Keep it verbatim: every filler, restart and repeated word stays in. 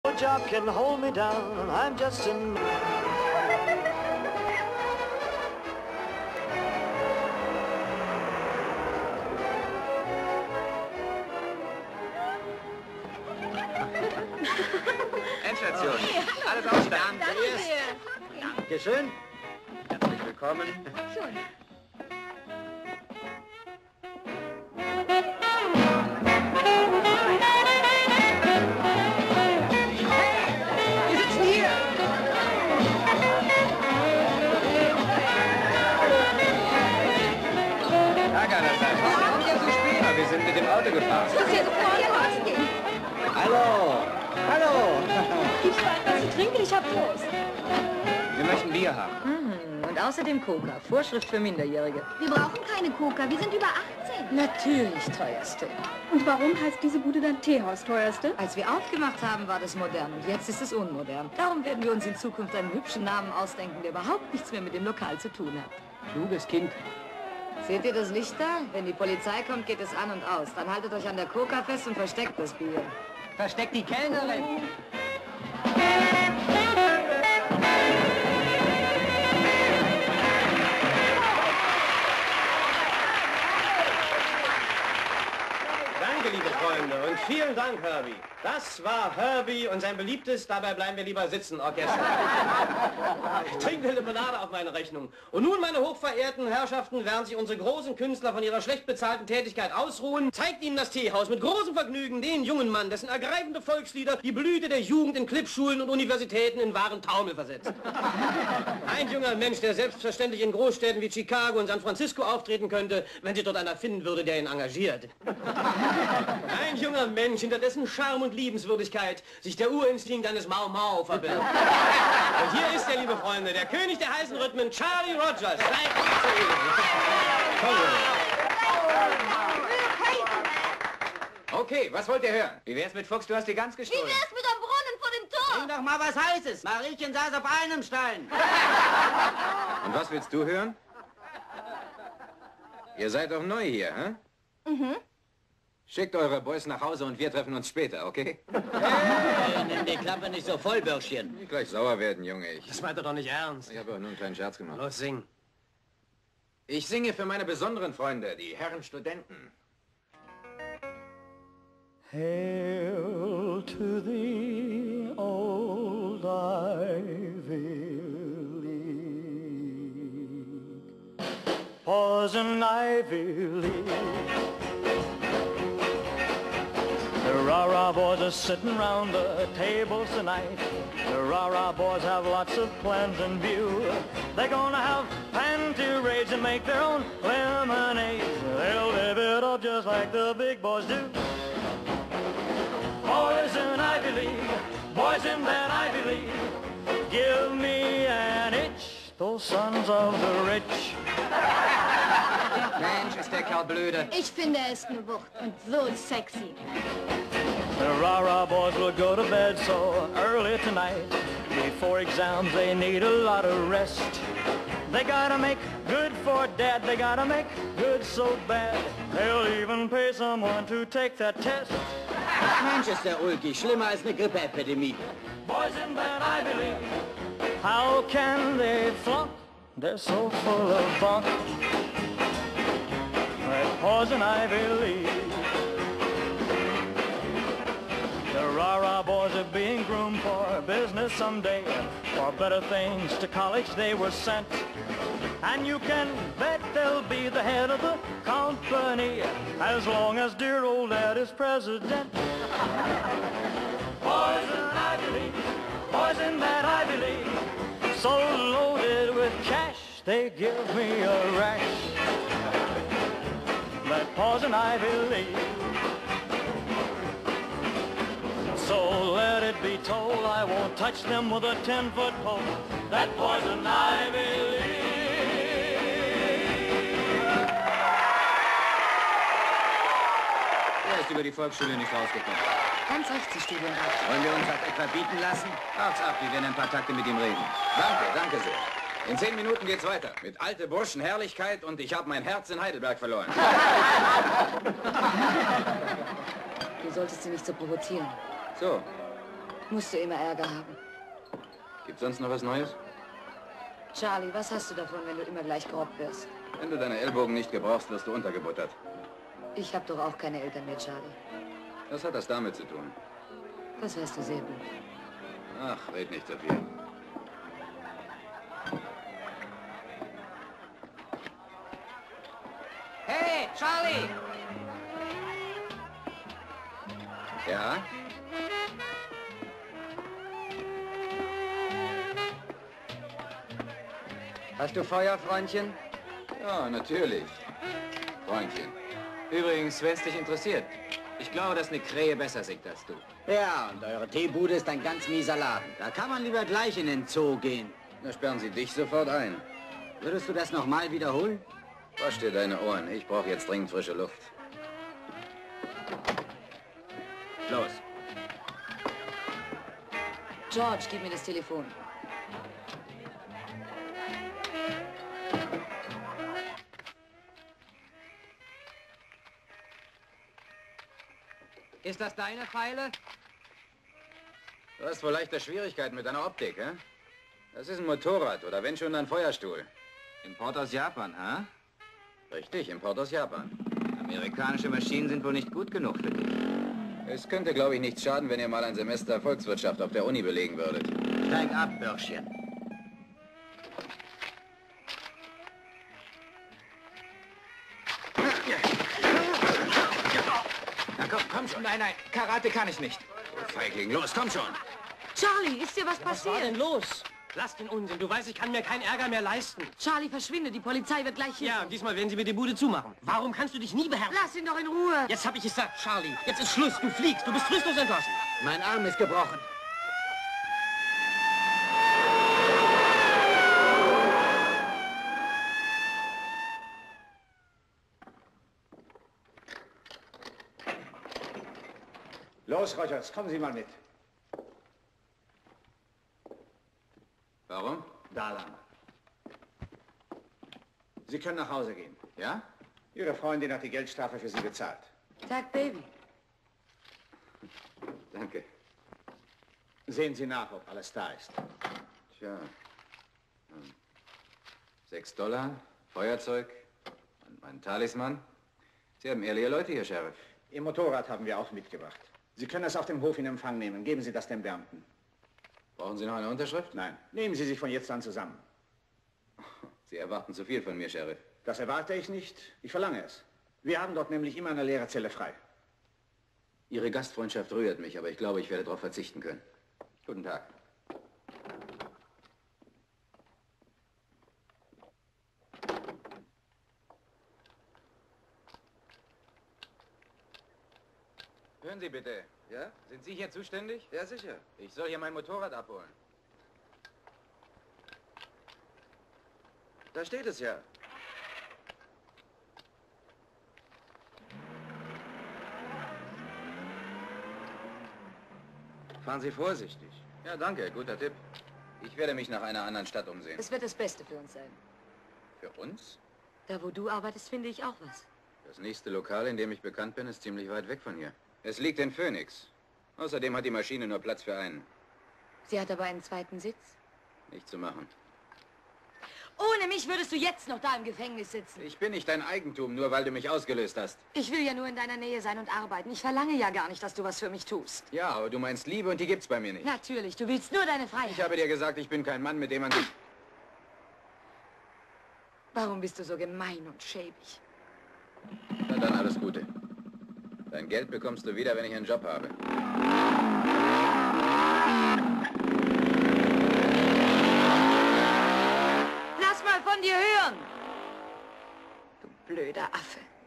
job can hold me down. I'm just in... Endstation. Alles aussteigen. Danke. Dankeschön. Herzlich willkommen. Schön. Wir sind mit dem Auto gefahren. Ich muss hier sofort rausgehen. Hallo. Hallo. Gibt's bald was zu trinken? Ich hab Durst. Wir möchten Bier haben. Mhm. Und außerdem Coca. Vorschrift für Minderjährige. Wir brauchen keine Coca. Wir sind über achtzehn. Natürlich teuerste. Und warum heißt diese Bude dann Teehaus teuerste? Als wir aufgemacht haben, war das modern und jetzt ist es unmodern. Darum werden wir uns in Zukunft einen hübschen Namen ausdenken, der überhaupt nichts mehr mit dem Lokal zu tun hat. Kluges Kind. Seht ihr das Licht da? Wenn die Polizei kommt, geht es an und aus. Dann haltet euch an der Coca fest und versteckt das Bier. Versteckt die Kellnerin. Danke, liebe Freunde, und vielen Dank, Herbie. Das war Herbie und sein beliebtes Dabei bleiben wir lieber sitzen Orchester. Trinkt eine Limonade auf meine Rechnung. Und nun, meine hochverehrten Herrschaften, während sich unsere großen Künstler von ihrer schlecht bezahlten Tätigkeit ausruhen, zeigt ihnen das Teehaus mit großem Vergnügen den jungen Mann, dessen ergreifende Volkslieder die Blüte der Jugend in Clipschulen und Universitäten in wahren Taumel versetzt. Ein junger Mensch, der selbstverständlich in Großstädten wie Chicago und San Francisco auftreten könnte, wenn sich dort einer finden würde, der ihn engagiert. Ein junger Mensch, hinter dessen Charme und Liebenswürdigkeit sich der Urinstinkt eines Mau Mau verbirgt. Und hier ist er, liebe Freunde, der König der heißen Rhythmen, Charlie Rogers. Seid zu ihm. Okay, was wollt ihr hören? Wie wär's mit Fuchs, du hast die Gans Wie gestohlen? wär's mit am Brunnen vor dem Tor? Bring doch mal was Heißes. Mariechen saß auf einem Stein. Und was willst du hören? Ihr seid doch neu hier, hä? Mhm. Schickt eure Boys nach Hause und wir treffen uns später, okay? Hey, nimm die Klappe nicht so voll, Bürschchen. Nicht gleich sauer werden, Junge. Ich, Das meint er doch nicht ernst. ich habe aber nur einen kleinen Scherz gemacht. Los, sing. Ich singe für meine besonderen Freunde, die Herren Studenten. Hail to the old Ivy League. Poison Ivy League. The rah-rah boys are sitting round the tables tonight. The rah-rah boys have lots of plans in view. They're gonna have panty raids and make their own lemonade. They'll live it up just like the big boys do. Boys in Ivy League, boys in that Ivy League, give me an itch, those sons of the rich. Mensch, ist der Kerl blöde. Ich finde, er ist eine Wucht und so sexy. The rah-rah boys will go to bed so early tonight. Before exams they need a lot of rest. They gotta make good for dad, they gotta make good so bad. They'll even pay someone to take that test. Mensch, ist der ulkig. Schlimmer als eine Grippeepidemie. Boys in that Ivy League, how can they flunk? They're so full of bunk. That poison Ivy League. The rah-rah boys are being groomed for business someday. For better things to college they were sent. And you can bet they'll be the head of the company as long as dear old dad is president. Boys in Ivy League, boys in that Ivy League, so loaded with cash they give me a rash. That poison Ivy League. So let it be told I won't touch them with a ten-foot pole. That poison Ivy League. Er ist über die Volksschule nicht rausgekommen. Ganz recht, Sie Studienrat. Wollen wir uns das etwa bieten lassen? Wart's ab, wir werden ein paar Takte mit ihm reden. Danke, danke sehr. In zehn Minuten geht's weiter. Mit alte Burschen Herrlichkeit und ich habe mein Herz in Heidelberg verloren. Du solltest sie nicht so provozieren. So, Musst du immer Ärger haben. Gibt's sonst noch was Neues? Charlie, was hast du davon, wenn du immer gleich gerobbt wirst? Wenn du deine Ellbogen nicht gebrauchst, wirst du untergebuttert. Ich habe doch auch keine Eltern mehr, Charlie. Was hat das damit zu tun? Das weißt du sehr gut. Ach, red nicht so viel. Hey, Charlie! Ja? Hast du Feuer, Freundchen? Ja, natürlich. Freundchen. Übrigens, wenn's dich interessiert, ich glaube, dass eine Krähe besser singt als du. Ja, und eure Teebude ist ein ganz mieser Laden. Da kann man lieber gleich in den Zoo gehen. Da sperren sie dich sofort ein. Würdest du das nochmal wiederholen? Wasch dir deine Ohren. Ich brauche jetzt dringend frische Luft. Los. George, gib mir das Telefon. Ist das deine Pfeile? Du hast wohl leichte Schwierigkeiten mit deiner Optik, hä? Das ist ein Motorrad oder wenn schon ein Feuerstuhl. Import aus Japan, hä? Richtig, Import aus Japan. Amerikanische Maschinen sind wohl nicht gut genug für dich. Es könnte, glaube ich, nichts schaden, wenn ihr mal ein Semester Volkswirtschaft auf der Uni belegen würdet. Steig ab, Bürschchen. Na komm, komm schon. Nein, nein, Karate kann ich nicht. Feigling, los, komm schon. Charlie, ist dir was Was war denn passiert? los? Lass den Unsinn. Du weißt, ich kann mir keinen Ärger mehr leisten. Charlie, verschwinde. Die Polizei wird gleich hier Ja, sein. und diesmal werden sie mir die Bude zumachen. Warum kannst du dich nie beherrschen? Lass ihn doch in Ruhe. Jetzt hab ich es gesagt, Charlie. Jetzt ist Schluss. Du fliegst. Du bist fristlos entlassen. Mein Arm ist gebrochen. Los, Rogers, kommen Sie mal mit. Warum? Da lang. Sie können nach Hause gehen. Ja? Ihre Freundin hat die Geldstrafe für Sie bezahlt. Tag, Baby. Danke. Sehen Sie nach, ob alles da ist. Tja. Hm. Sechs Dollar, Feuerzeug und mein Talisman. Sie haben ehrliche Leute hier, Sheriff. Ihr Motorrad haben wir auch mitgebracht. Sie können es auf dem Hof in Empfang nehmen. Geben Sie das dem Beamten. Brauchen Sie noch eine Unterschrift? Nein, nehmen Sie sich von jetzt an zusammen. Sie erwarten zu viel von mir, Sheriff. Das erwarte ich nicht. Ich verlange es. Wir haben dort nämlich immer eine leere Zelle frei. Ihre Gastfreundschaft rührt mich, aber ich glaube, ich werde darauf verzichten können. Guten Tag. Hören Sie bitte. Ja? Sind Sie hier zuständig? Ja, sicher. Ich soll hier mein Motorrad abholen. Da steht es ja. Fahren Sie vorsichtig. Ja, danke. Guter Tipp. Ich werde mich nach einer anderen Stadt umsehen. Es wird das Beste für uns sein. Für uns? Da, wo du arbeitest, finde ich auch was. Das nächste Lokal, in dem ich bekannt bin, ist ziemlich weit weg von hier. Es liegt in Phoenix. Außerdem hat die Maschine nur Platz für einen. Sie hat aber einen zweiten Sitz. Nicht zu machen. Ohne mich würdest du jetzt noch da im Gefängnis sitzen. Ich bin nicht dein Eigentum, nur weil du mich ausgelöst hast. Ich will ja nur in deiner Nähe sein und arbeiten. Ich verlange ja gar nicht, dass du was für mich tust. Ja, aber du meinst Liebe und die gibt's bei mir nicht. Natürlich, du willst nur deine Freiheit. Ich habe dir gesagt, ich bin kein Mann, mit dem man sich... Warum bist du so gemein und schäbig? Na dann, alles Gute. Dein Geld bekommst du wieder, wenn ich einen Job habe. Lass mal von dir hören! Du blöder Affe.